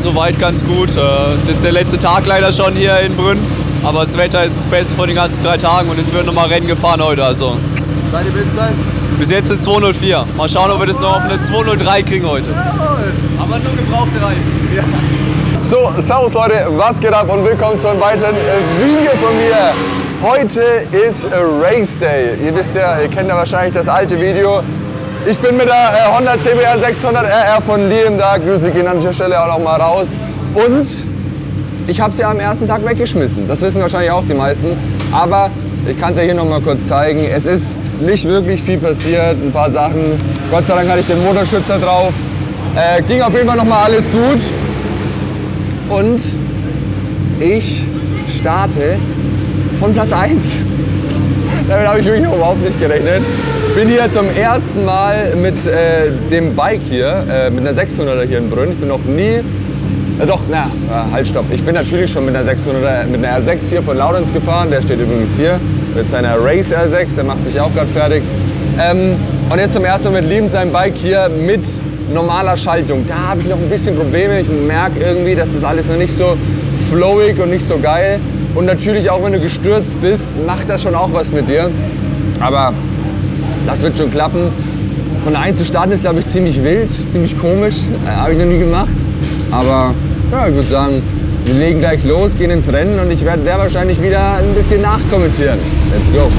soweit ganz gut. Es ist jetzt der letzte Tag leider schon hier in Brünn, aber das Wetter ist das Beste von den ganzen 3 Tagen und jetzt wird nochmal Rennen gefahren heute. Also. Deine Bestzeit? Bis jetzt eine 204. Mal schauen, ob wir das noch auf eine 203 kriegen heute. Jawohl. Aber nur gebrauchte Reifen. Ja. So, servus Leute, was geht ab und willkommen zu einem weiteren Video von mir. Heute ist Race Day. Ihr wisst ja, ihr kennt ja wahrscheinlich das alte Video. Ich bin mit der Honda CBR 600 RR von Liam da. Grüße gehen an dieser Stelle auch noch mal raus. Und ich habe sie am ersten Tag weggeschmissen. Das wissen wahrscheinlich auch die meisten. Aber ich kann es ja hier noch mal kurz zeigen. Es ist nicht wirklich viel passiert. Ein paar Sachen. Gott sei Dank hatte ich den Motorschützer drauf. Ging auf jeden Fall noch mal alles gut. Und ich starte von Platz 1. Damit habe ich wirklich noch überhaupt nicht gerechnet. Bin hier zum ersten Mal mit dem Bike hier, mit einer 600er hier in Brünn. Ich bin noch nie, halt stopp. Ich bin natürlich schon mit einer 600er, mit einer R6 hier von Laurenz gefahren. Der steht übrigens hier mit seiner Race R6, der macht sich auch gerade fertig. Und jetzt zum ersten Mal mit Liam sein Bike hier mit normaler Schaltung. Da habe ich noch ein bisschen Probleme. Ich merke irgendwie, dass das alles noch nicht so flowig und nicht so geil. Und natürlich auch, wenn du gestürzt bist, macht das schon auch was mit dir. Aber das wird schon klappen. Von der 1 zu starten ist, glaube ich, ziemlich wild, ziemlich komisch. Habe ich noch nie gemacht. Aber ja, ich würde sagen, wir legen gleich los, gehen ins Rennen und ich werde sehr wahrscheinlich wieder ein bisschen nachkommentieren. Let's go!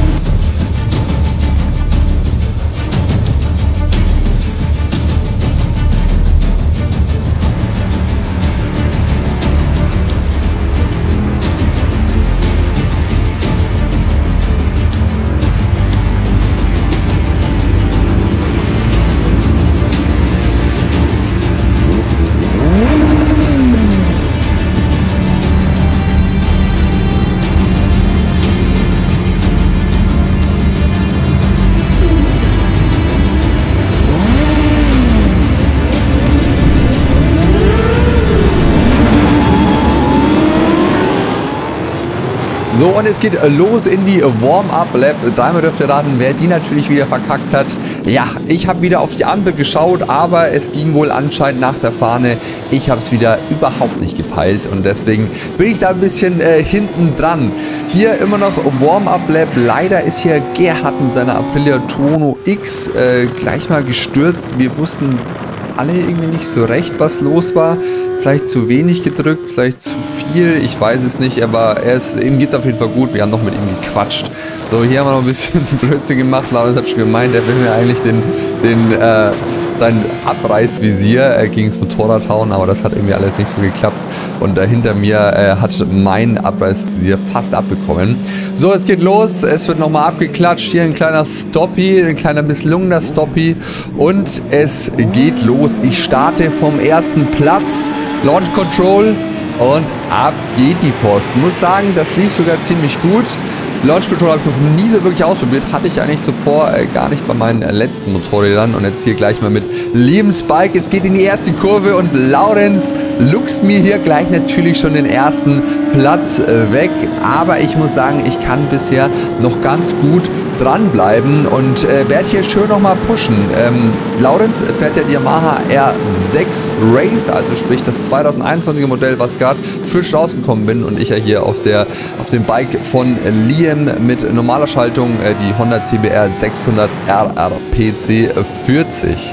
So, und es geht los in die Warm-Up-Lap. Dreimal dürft ihr raten, wer die natürlich wieder verkackt hat. Ja, ich habe wieder auf die Ampel geschaut, aber es ging wohl anscheinend nach der Fahne. Ich habe es wieder überhaupt nicht gepeilt und deswegen bin ich da ein bisschen hinten dran. Hier immer noch Warm-Up-Lap. Leider ist hier Gerhard mit seiner Aprilia Tuono X gleich mal gestürzt. Wir wussten alle irgendwie nicht so recht, was los war. Vielleicht zu wenig gedrückt, vielleicht zu viel, ich weiß es nicht, aber ihm geht es auf jeden Fall gut. Wir haben noch mit ihm gequatscht. So, hier haben wir noch ein bisschen Blödsinn gemacht. Laurens hat schon gemeint, er will mir eigentlich sein Abreißvisier gegen das Motorrad hauen, aber das hat irgendwie alles nicht so geklappt. Und hinter mir hat mein Abreißvisier fast abbekommen. So, es geht los. Es wird nochmal abgeklatscht. Hier ein kleiner Stoppie, ein kleiner misslungener Stoppie. Und es geht los. Ich starte vom ersten Platz. Launch Control und ab geht die Post. Muss sagen, das lief sogar ziemlich gut. Launch Control habe ich noch nie so wirklich ausprobiert. Hatte ich eigentlich zuvor gar nicht bei meinen letzten Motorrädern. Und jetzt hier gleich mal mit Liam's Bike. Es geht in die erste Kurve und Laurens luchst mir hier gleich natürlich schon den ersten Platz weg. Aber ich muss sagen, ich kann bisher noch ganz gut dranbleiben und werde hier schön nochmal pushen. Laurens fährt der Yamaha R6 Race, also sprich das 2021er Modell, was gerade frisch rausgekommen bin und ich ja hier auf dem Bike von Liam mit normaler Schaltung, die Honda CBR 600 RRPC 40.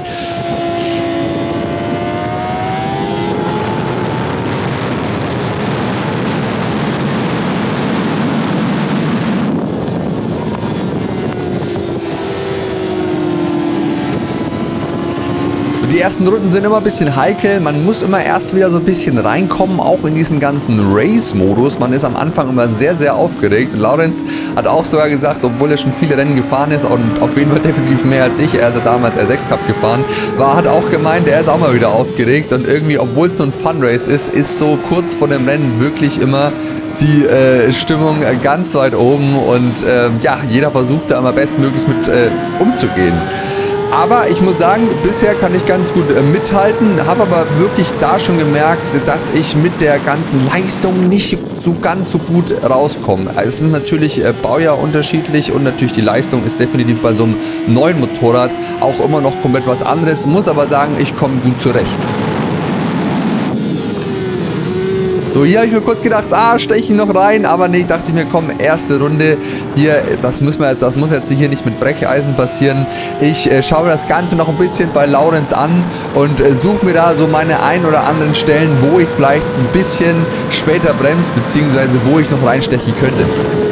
Die ersten Runden sind immer ein bisschen heikel, man muss immer erst wieder so ein bisschen reinkommen, auch in diesen ganzen Race-Modus. Man ist am Anfang immer sehr, sehr aufgeregt. Laurens hat auch sogar gesagt, obwohl er schon viele Rennen gefahren ist und auf jeden Fall definitiv mehr als ich, er ist ja damals R6 Cup gefahren, hat auch gemeint, er ist auch mal wieder aufgeregt und irgendwie, obwohl es so ein Fun-Race ist so kurz vor dem Rennen wirklich immer die Stimmung ganz weit oben und ja, jeder versucht da immer bestmöglichst mit umzugehen. Aber ich muss sagen, bisher kann ich ganz gut mithalten, habe aber wirklich da schon gemerkt, dass ich mit der ganzen Leistung nicht so ganz so gut rauskomme. Es ist natürlich Baujahr unterschiedlich und natürlich die Leistung ist definitiv bei so einem neuen Motorrad auch immer noch komplett was anderes, muss aber sagen, ich komme gut zurecht. So, hier habe ich mir kurz gedacht, steche ich noch rein, aber nee, dachte ich mir, komm, erste Runde hier, das muss jetzt hier nicht mit Brecheisen passieren. Ich schaue mir das Ganze noch ein bisschen bei Laurenz an und suche mir da so meine ein oder anderen Stellen, wo ich vielleicht ein bisschen später bremse, beziehungsweise wo ich noch reinstechen könnte.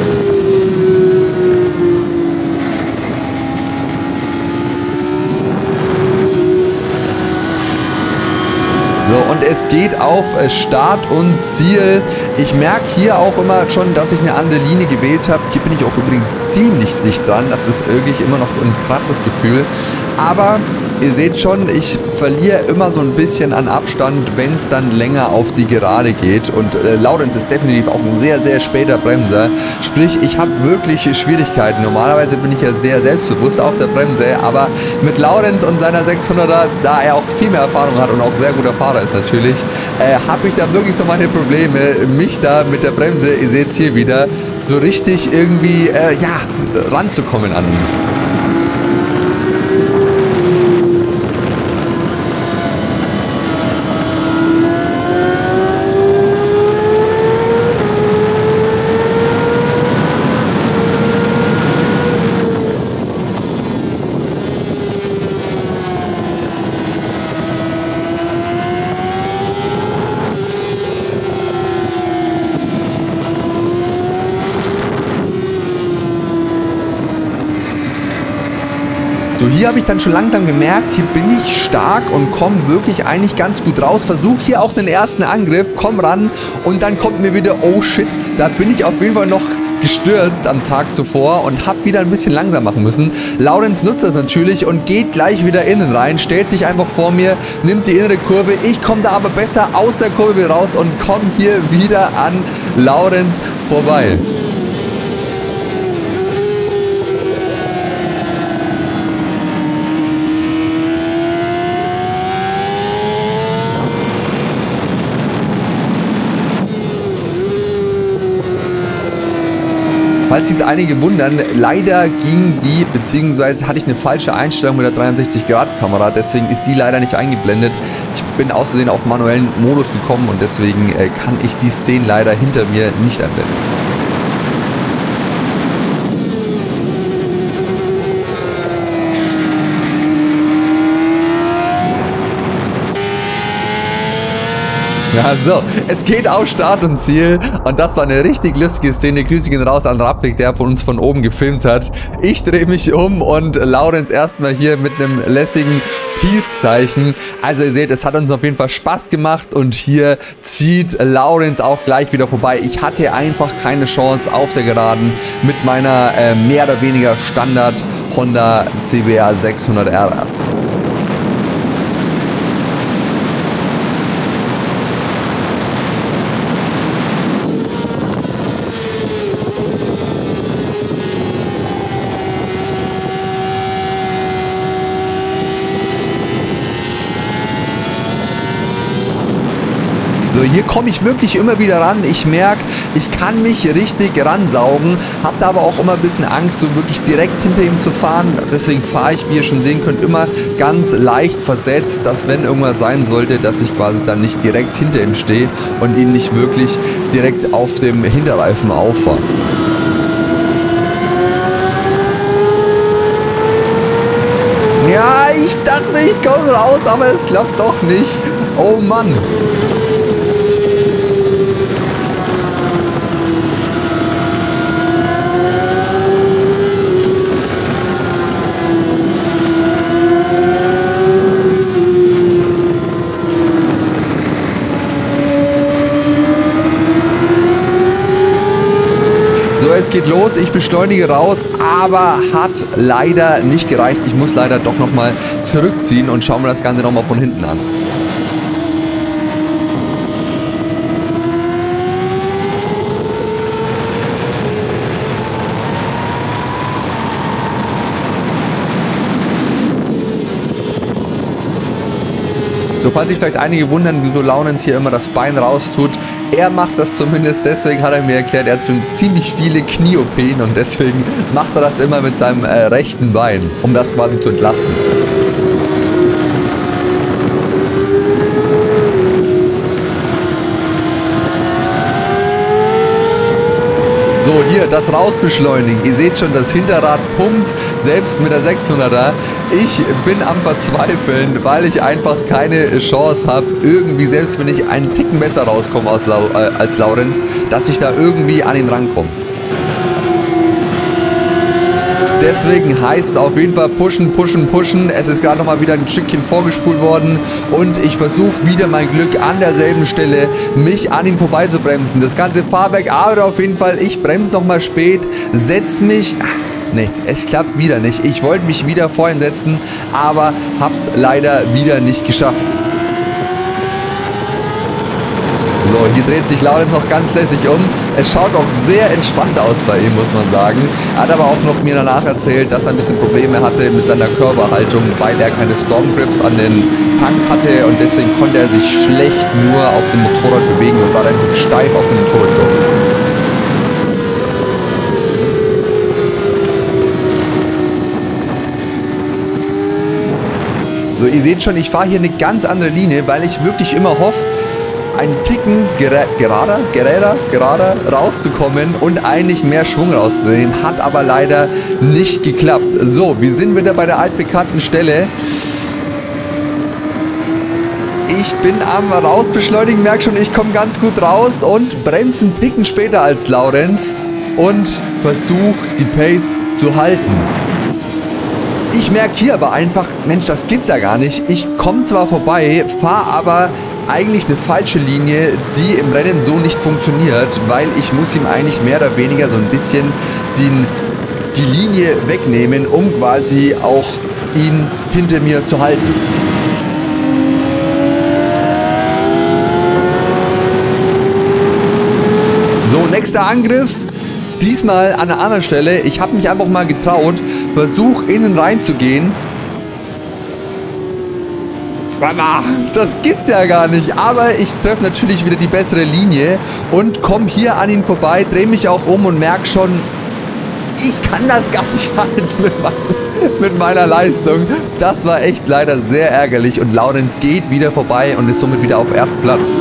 So, und es geht auf Start und Ziel. Ich merke hier auch immer schon, dass ich eine andere Linie gewählt habe. Hier bin ich auch übrigens ziemlich dicht dran. Das ist wirklich immer noch ein krasses Gefühl. Aber ihr seht schon, ich verliere immer so ein bisschen an Abstand, wenn es dann länger auf die Gerade geht. Und Laurenz ist definitiv auch ein sehr, sehr später Bremser. Sprich, ich habe wirklich Schwierigkeiten. Normalerweise bin ich ja sehr selbstbewusst auf der Bremse. Aber mit Laurenz und seiner 600er, da er auch viel mehr Erfahrung hat und auch sehr guter Fahrer ist natürlich, habe ich da wirklich so meine Probleme, mich da mit der Bremse, ihr seht es hier wieder, so richtig irgendwie, ranzukommen an ihn. So, hier habe ich dann schon langsam gemerkt, hier bin ich stark und komme wirklich eigentlich ganz gut raus. Versuche hier auch den ersten Angriff, komm ran und dann kommt mir wieder, oh shit, da bin ich auf jeden Fall noch gestürzt am Tag zuvor und habe wieder ein bisschen langsam machen müssen. Laurenz nutzt das natürlich und geht gleich wieder innen rein, stellt sich einfach vor mir, nimmt die innere Kurve. Ich komme da aber besser aus der Kurve raus und komme hier wieder an Laurenz vorbei. Falls sich einige wundern, leider ging die, beziehungsweise hatte ich eine falsche Einstellung mit der 360-Grad-Kamera, deswegen ist die leider nicht eingeblendet. Ich bin aus Versehen auf manuellen Modus gekommen und deswegen kann ich die Szenen leider hinter mir nicht einblenden. Ja, so, es geht auf Start und Ziel und das war eine richtig lustige Szene. Grüße gehen raus an Raptik, der von uns von oben gefilmt hat. Ich drehe mich um und Laurenz erstmal hier mit einem lässigen Peace-Zeichen. Also ihr seht, es hat uns auf jeden Fall Spaß gemacht und hier zieht Laurenz auch gleich wieder vorbei. Ich hatte einfach keine Chance auf der Geraden mit meiner mehr oder weniger Standard Honda CBR 600R. So, hier komme ich wirklich immer wieder ran. Ich merke, ich kann mich richtig ransaugen, habe da aber auch immer ein bisschen Angst, so wirklich direkt hinter ihm zu fahren. Deswegen fahre ich, wie ihr schon sehen könnt, immer ganz leicht versetzt, dass wenn irgendwas sein sollte, dass ich quasi dann nicht direkt hinter ihm stehe und ihn nicht wirklich direkt auf dem Hinterreifen auffahre. Ja, ich dachte, ich komme raus, aber es klappt doch nicht. Oh Mann. So, es geht los, ich beschleunige raus, aber hat leider nicht gereicht. Ich muss leider doch nochmal zurückziehen und schauen wir das Ganze nochmal von hinten an. So, falls sich vielleicht einige wundern, wieso Laurenz hier immer das Bein raustut, er macht das zumindest, deswegen hat er mir erklärt, er hat ziemlich viele Knie-OPen und deswegen macht er das immer mit seinem rechten Bein, um das quasi zu entlasten. So, hier, das Rausbeschleunigen. Ihr seht schon, das Hinterrad pumpt, selbst mit der 600er. Ich bin am Verzweifeln, weil ich einfach keine Chance habe, irgendwie, selbst wenn ich einen Ticken besser rauskomme als Laurenz, dass ich da irgendwie an ihn rankomme. Deswegen heißt es auf jeden Fall pushen, pushen, pushen. Es ist gerade nochmal wieder ein Stückchen vorgespult worden und ich versuche wieder mein Glück an derselben Stelle, mich an ihm vorbeizubremsen. Das ganze Fahrwerk arbeitet auf jeden Fall. Ich bremse nochmal spät, setze mich... Nee, es klappt wieder nicht. Ich wollte mich wieder vorhin setzen, aber hab's leider wieder nicht geschafft. So, hier dreht sich Laurenz auch ganz lässig um. Es schaut auch sehr entspannt aus bei ihm, muss man sagen. Er hat aber auch noch mir danach erzählt, dass er ein bisschen Probleme hatte mit seiner Körperhaltung, weil er keine Stormgrips an den Tank hatte und deswegen konnte er sich schlecht nur auf dem Motorrad bewegen und war relativ steif auf dem Motorrad gekommen. So, ihr seht schon, ich fahre hier eine ganz andere Linie, weil ich wirklich immer hoffe, einen Ticken gerader rauszukommen und eigentlich mehr Schwung rauszunehmen. Hat aber leider nicht geklappt. So, wir sind wieder bei der altbekannten Stelle. Ich bin am Rausbeschleunigen, merke schon, ich komme ganz gut raus und bremse einen Ticken später als Laurenz und versuche die Pace zu halten. Ich merke hier aber einfach, Mensch, das gibt's ja gar nicht. Ich komme zwar vorbei, fahre aber eigentlich eine falsche Linie, die im Rennen so nicht funktioniert, weil ich muss ihm eigentlich mehr oder weniger so ein bisschen die Linie wegnehmen, um quasi auch ihn hinter mir zu halten. So, nächster Angriff. Diesmal an einer anderen Stelle. Ich habe mich einfach mal getraut, versuche innen reinzugehen. Das gibt's ja gar nicht, aber ich treffe natürlich wieder die bessere Linie und komme hier an ihn vorbei, drehe mich auch um und merke schon, ich kann das gar nicht halten mit meiner Leistung. Das war echt leider sehr ärgerlich und Laurenz geht wieder vorbei und ist somit wieder auf ersten Platz.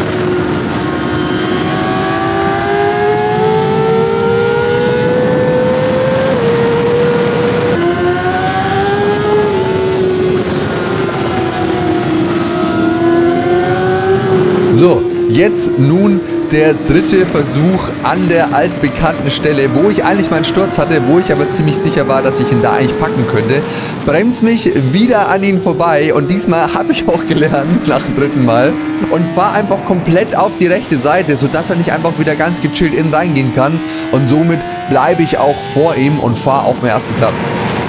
So, jetzt nun der dritte Versuch an der altbekannten Stelle, wo ich eigentlich meinen Sturz hatte, wo ich aber ziemlich sicher war, dass ich ihn da eigentlich packen könnte. Bremst mich wieder an ihn vorbei und diesmal habe ich auch gelernt, nach dem dritten Mal, und fahre einfach komplett auf die rechte Seite, sodass er nicht einfach wieder ganz gechillt innen reingehen kann und somit bleibe ich auch vor ihm und fahre auf den ersten Platz.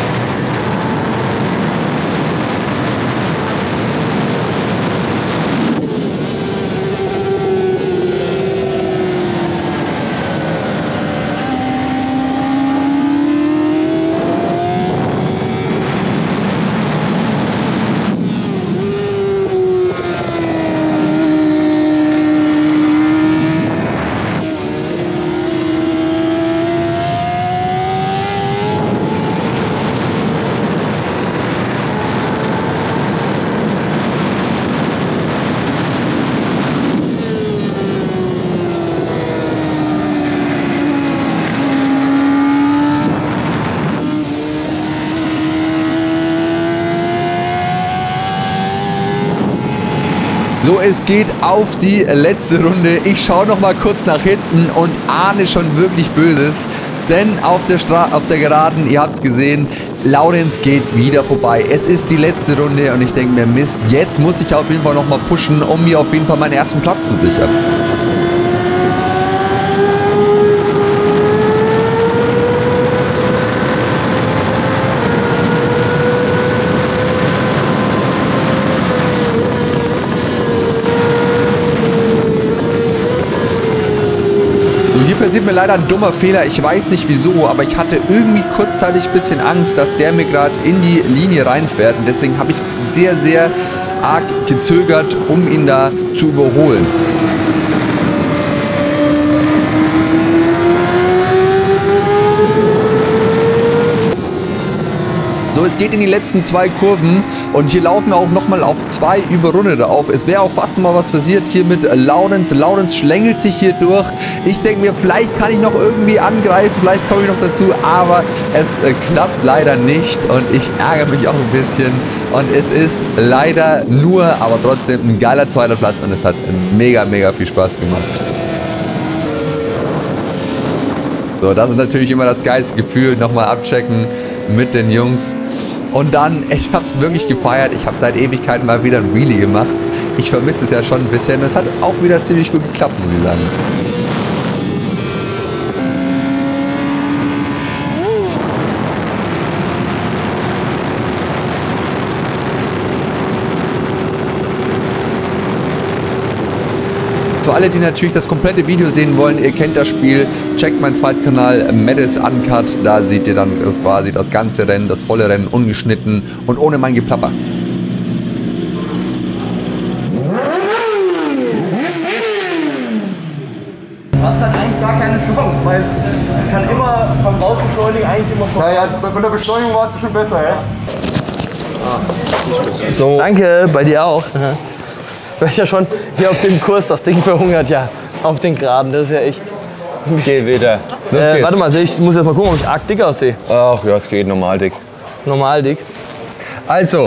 So, es geht auf die letzte Runde. Ich schaue noch mal kurz nach hinten und ahne schon wirklich Böses. Denn auf der Geraden, ihr habt es gesehen, Laurenz geht wieder vorbei. Es ist die letzte Runde und ich denke mir, Mist, jetzt muss ich auf jeden Fall noch mal pushen, um mir auf jeden Fall meinen ersten Platz zu sichern. Passiert mir leider ein dummer Fehler, ich weiß nicht wieso, aber ich hatte irgendwie kurzzeitig ein bisschen Angst, dass der mir gerade in die Linie reinfährt und deswegen habe ich sehr, sehr arg gezögert, um ihn da zu überholen. So, es geht in die letzten 2 Kurven und hier laufen wir auch nochmal auf 2 Überrundete auf. Es wäre auch fast mal was passiert hier mit Lawrence. Lawrence schlängelt sich hier durch. Ich denke mir, vielleicht kann ich noch irgendwie angreifen, vielleicht komme ich noch dazu, aber es klappt leider nicht und ich ärgere mich auch ein bisschen. Und es ist leider nur, aber trotzdem ein geiler 2. Platz und es hat mega, mega viel Spaß gemacht. So, das ist natürlich immer das geilste Gefühl, nochmal abchecken mit den Jungs. Und dann, ich habe es wirklich gefeiert, ich habe seit Ewigkeiten mal wieder ein Wheelie gemacht. Ich vermisse es ja schon ein bisschen, es hat auch wieder ziemlich gut geklappt, muss ich sagen. Für alle, die natürlich das komplette Video sehen wollen, ihr kennt das Spiel, checkt meinen zweiten Kanal Metis Uncut, da seht ihr dann quasi das ganze Rennen, das volle Rennen, ungeschnitten und ohne mein Geplapper. Du hast halt eigentlich gar keine Chance, weil man kann immer beim Rausbeschleunigen eigentlich immer vorbei. Naja, bei der Beschleunigung warst du schon besser, ja? So. Danke, bei dir auch. Du bist ja schon hier auf dem Kurs, das Ding verhungert ja auf den Geraden, das ist ja echt... Geh wieder. Warte mal, ich muss jetzt mal gucken, ob ich arg dick aussehe. Ach ja, es geht normal dick. Normal dick. Also,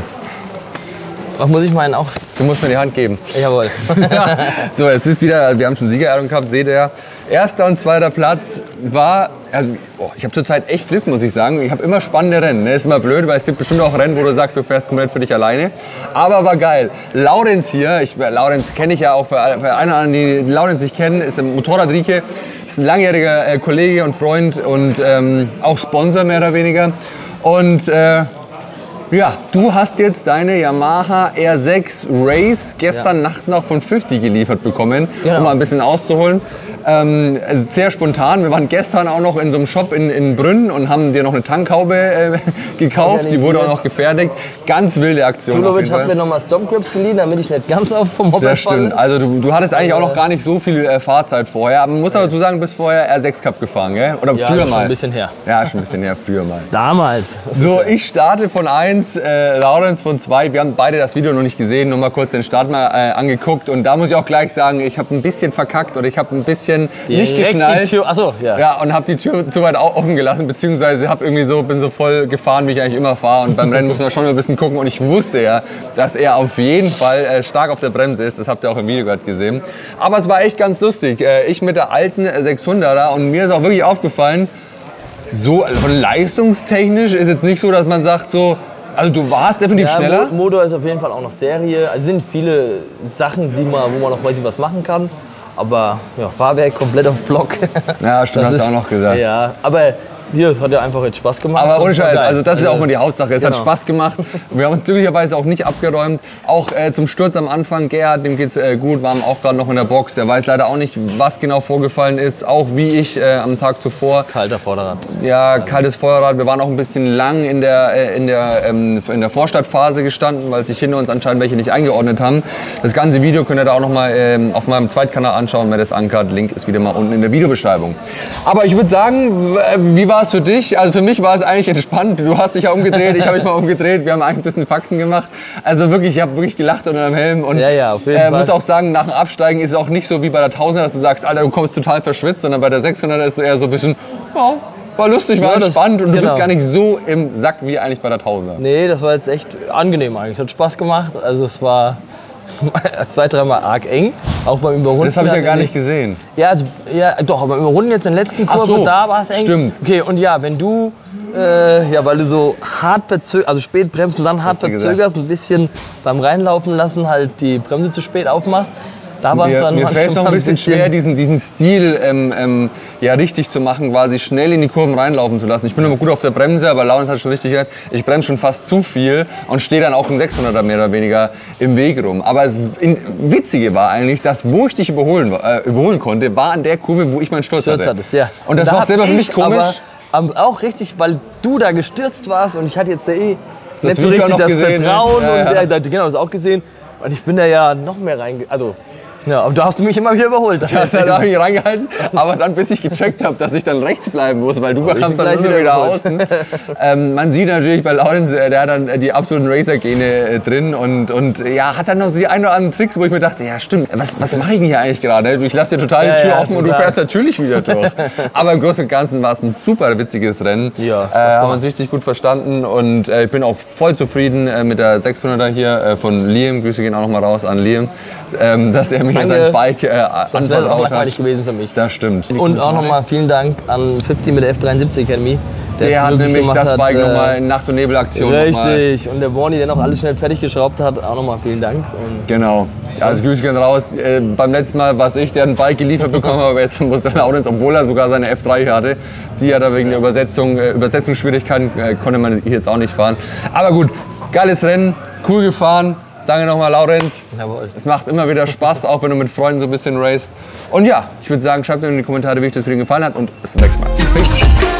Was muss ich meinen auch? du musst mir die Hand geben. Jawohl. So, es ist wieder, wir haben schon Siegerehrung gehabt, seht ihr ja. 1. und 2. Platz war, also, ich habe zurzeit echt Glück, muss ich sagen. Ich habe immer spannende Rennen. Ne? Ist immer blöd, weil es gibt bestimmt auch Rennen, wo du sagst, du fährst komplett für dich alleine. Aber war geil. Lawrence hier, Lawrence kenne ich ja auch, für einen oder anderen, die Lawrence nicht kennen, ist ein Motorradrieke, ist ein langjähriger Kollege und Freund und auch Sponsor mehr oder weniger. Und ja, du hast jetzt deine Yamaha R6 Race gestern Nacht noch von 50 geliefert bekommen, um mal ein bisschen auszuholen. Also sehr spontan. Wir waren gestern auch noch in so einem Shop in Brünn und haben dir noch eine Tankhaube gekauft. Die wurde auch noch gefertigt. Ganz wilde Aktion. Tulovic hat mir nochmal Stopgrips geliehen, damit ich nicht ganz auf vom Moped Das stimmt. Also du hattest eigentlich auch noch gar nicht so viel Fahrzeit vorher. Aber man muss aber dazu sagen, du bist vorher R6 Cup gefahren, gell? Oder Ja, früher schon mal? ein bisschen her. Ja, schon ein bisschen her, früher mal. Damals. So, ich starte von 1, Lawrence von 2. Wir haben beide das Video noch nicht gesehen, nur mal kurz den Start mal angeguckt. Und da muss ich auch gleich sagen, ich habe ein bisschen verkackt oder ich habe ein bisschen nicht Direkt geschnallt. die Tür, achso, ja. Ja, und habe die Tür zu weit offen gelassen, beziehungsweise bin so voll gefahren, wie ich eigentlich immer fahre. Und beim Rennen muss man schon ein bisschen gucken. Und ich wusste ja, dass er auf jeden Fall stark auf der Bremse ist. Das habt ihr auch im Video gerade gesehen. Aber es war echt ganz lustig. Ich mit der alten 600er und mir ist auch wirklich aufgefallen, so also leistungstechnisch ist jetzt nicht so, dass man sagt so, also du warst definitiv schneller. Motor ist auf jeden Fall auch noch Serie. Also sind viele Sachen, wo man noch weiß, was machen kann. Aber ja, Fahrwerk komplett auf Block. Ja, stimmt, hast du auch noch gesagt. Ja, aber hier hat ja einfach jetzt Spaß gemacht. Aber ohne Scheiß, also das ist auch mal die Hauptsache. Es hat Genau. Spaß gemacht. Wir haben uns glücklicherweise auch nicht abgeräumt. Auch zum Sturz am Anfang, Gerhard, dem geht's gut, waren auch gerade noch in der Box. Der weiß leider auch nicht, was genau vorgefallen ist. Auch wie ich am Tag zuvor. Kalter Vorderrad. Ja, kaltes Feuerrad. Wir waren auch ein bisschen lang in der Vorstadtphase gestanden, weil sich hinter uns anscheinend welche nicht eingeordnet haben. Das ganze Video könnt ihr da auch noch mal auf meinem Zweitkanal anschauen. Metis Uncut, Link ist wieder mal unten in der Videobeschreibung. Aber ich würde sagen, wie war es für dich? Also für mich war es eigentlich entspannt. Du hast dich ja umgedreht, ich habe mich mal umgedreht. Wir haben eigentlich ein bisschen Faxen gemacht. Also wirklich, ich habe wirklich gelacht unter dem Helm. Und Ja, auf jeden Fall. muss auch sagen, nach dem Absteigen ist es auch nicht so wie bei der 1000er, dass du sagst, Alter, du kommst total verschwitzt, sondern bei der 600er ist es eher so ein bisschen, ja, war lustig, war Ja, das- entspannt und du genau. bist gar nicht so im Sack wie eigentlich bei der 1000er. Nee, das war jetzt echt angenehm eigentlich. Hat Spaß gemacht. Also es war 2-, 3-mal arg eng. Auch beim Überrunden. Das habe ich ja hat gar irgendwie- nicht gesehen. Ja, also, ja, doch, aber im Überrunden jetzt in der letzten Kurve, so, da war es eng. stimmt. Okay, und ja, wenn du, weil du so hart also spät bremst und dann hart hast du verzögerst, ein bisschen beim Reinlaufen lassen halt die Bremse zu spät aufmachst, da war es dann Mir fällt es noch ein bisschen schwer, bisschen- diesen Stil ja, richtig zu machen, quasi schnell in die Kurven reinlaufen zu lassen. Ich bin immer gut auf der Bremse, aber Lawrence hat schon richtig gesagt, ich bremse schon fast zu viel und stehe dann auch ein 600er mehr oder weniger im Weg rum. Aber das Witzige war eigentlich, dass wo ich dich überholen konnte, war an der Kurve, wo ich meinen Sturz hatte. hattest, ja. Und das Da war hab selber für mich ich komisch. aber auch richtig, weil du da gestürzt warst und ich hatte jetzt ja nicht das so Video richtig noch das gesehen, ne? Vertrauen Ja, und ja. genau, das auch gesehen. Und ich bin da ja noch mehr also Ja, aber da hast du mich immer wieder überholt. Ja, da habe ich reingehalten, aber dann bis ich gecheckt habe, dass ich dann rechts bleiben muss, weil du kamst dann immer wieder außen. Man sieht natürlich bei Laurenz, der hat dann die absoluten Racer-Gene drin und ja, hat dann noch die ein oder anderen Tricks, wo ich mir dachte, ja stimmt, was mache ich denn hier eigentlich gerade? Ich lasse dir total die Tür offen und du fährst natürlich wieder durch. Aber im Großen und Ganzen war es ein super witziges Rennen. Ja, haben uns richtig gut verstanden und ich bin auch voll zufrieden mit der 600er hier von Liam. Grüße gehen auch noch mal raus an Liam, dass er mir sein Bike anvertraut hat. Gewesen für mich. Das stimmt. Und auch nochmal vielen Dank an 50 mit der F73 Academy. Der hat nämlich das Bike nochmal in Nacht- und Nebelaktion. Richtig. Und der Borni, der noch alles schnell fertig geschraubt hat, auch nochmal vielen Dank. Und genau. Ja, also Grüße gehen raus. Beim letzten Mal war es ich, der ein Bike geliefert bekommen hat, aber jetzt muss der Laurenz, obwohl er sogar seine F3 hier hatte, die hat er wegen der Übersetzungsschwierigkeiten, konnte man hier jetzt auch nicht fahren. Aber gut, geiles Rennen, cool gefahren. Danke nochmal, Laurenz. Jawohl. Es macht immer wieder Spaß, auch wenn du mit Freunden so ein bisschen racest. Und ja, ich würde sagen, schreibt mir in die Kommentare, wie euch das Video gefallen hat und bis zum nächsten Mal. Peace.